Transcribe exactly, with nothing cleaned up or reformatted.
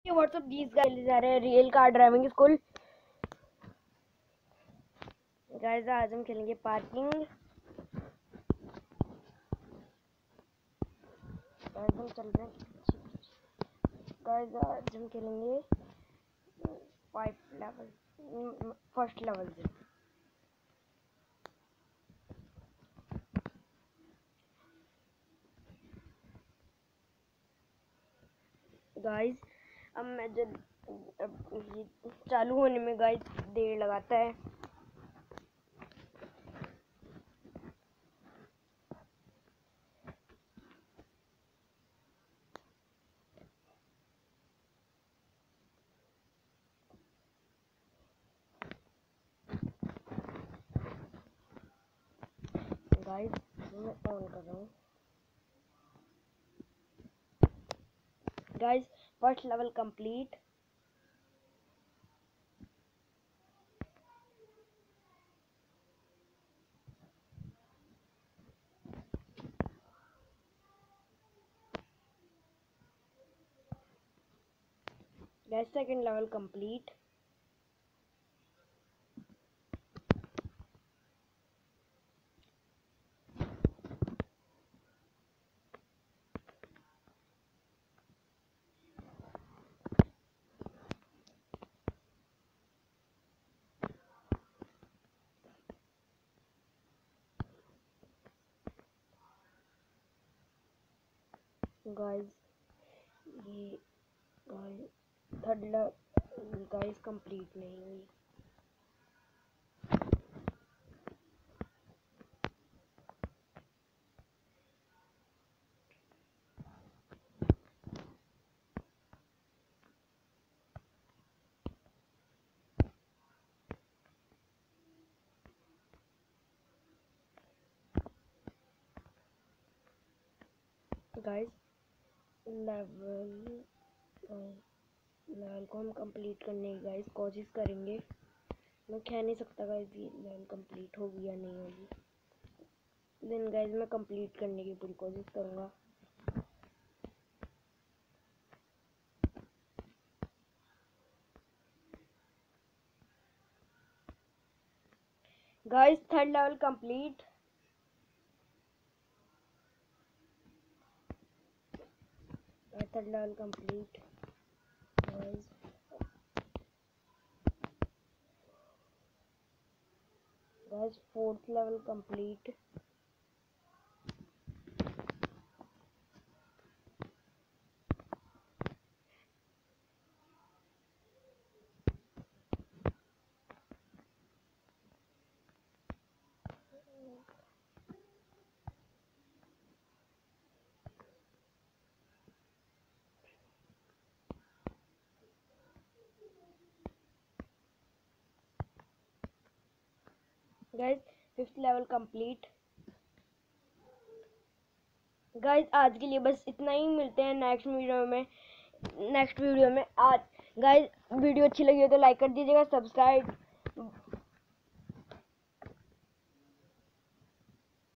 WhatsApp these guys जा रहे हैं real car driving school. Guys आज हम खेलेंगे पार्किंग। गाइस हम चल रहे हैं। गाइस आज हम खेलेंगे फाइव लेवल फर्स्ट लेवल से। गाइस अब मैं जब ये चालू होने में गाइस देर लगाता है। गाइस मैं ऑन कर रहा हूँ। Guys first level complete. Guys second level complete. Guys ये guys third level guys complete नहीं हुई। गाइस लेवल लेवल को हम कंप्लीट करने की गाइस कोशिश करेंगे। मैं कह नहीं सकता गाइस ये लेवल कंप्लीट होगी या नहीं होगी, लेकिन गाइस मैं कंप्लीट करने की पूरी कोशिश करूँगा। Guys third level complete. Third level complete guys. Guys fourth level complete. Guys fifth level complete. Guys आज के लिए बस इतना ही। मिलते हैं नेक्स्ट वीडियो में नेक्स्ट वीडियो में आज गाइस वीडियो अच्छी लगी हो तो लाइक कर दीजिएगा, सब्सक्राइब